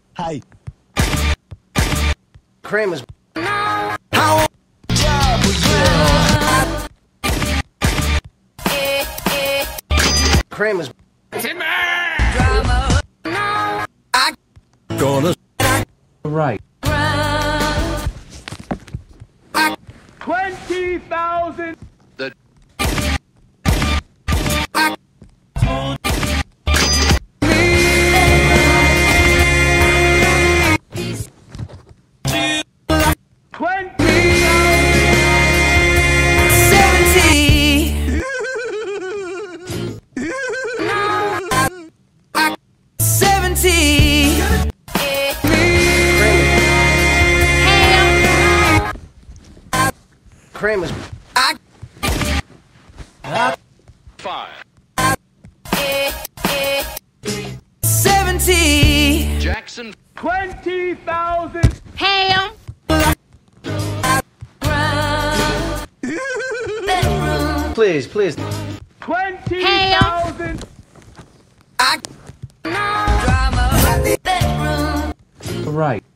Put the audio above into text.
Hi. Kramer's. How job was Kramer's. I gonna Right. 20,000. The 70. Kramer's. I 5. 70. Jackson 20,000. Ham. Please, please. 20,000. I Right.